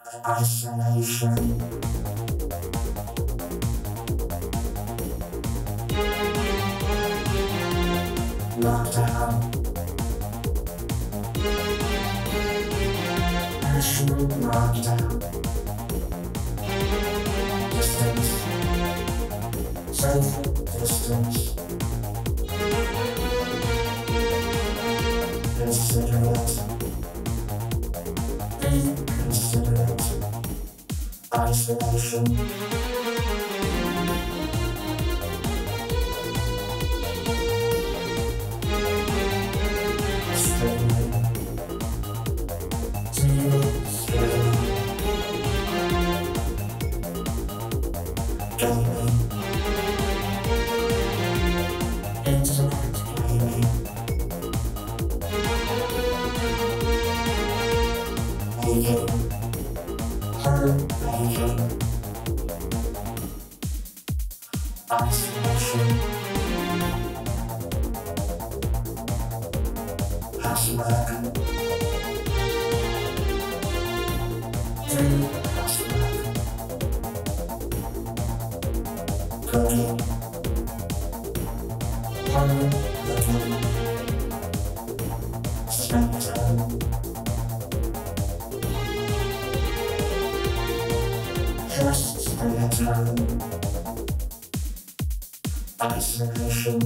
Isolation. Lockdown. National lockdown. Distance. Social distance. Considerate. Be considerate. Isolation. Streaming. TV streaming. Gaming. Internet gaming. Baking. Home baking. Isolation. Housework. Do housework. Cooking. Home cooking. Spend time. Just spare time. Isolation.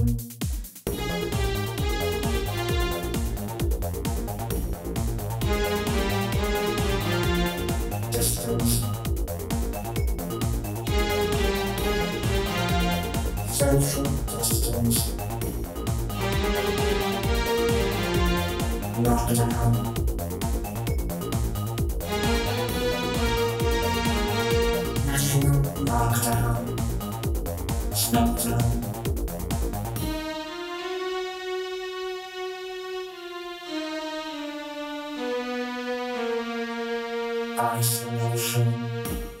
Distance. Social distance. Lockdown. National lockdown. Smackdown. Isolation.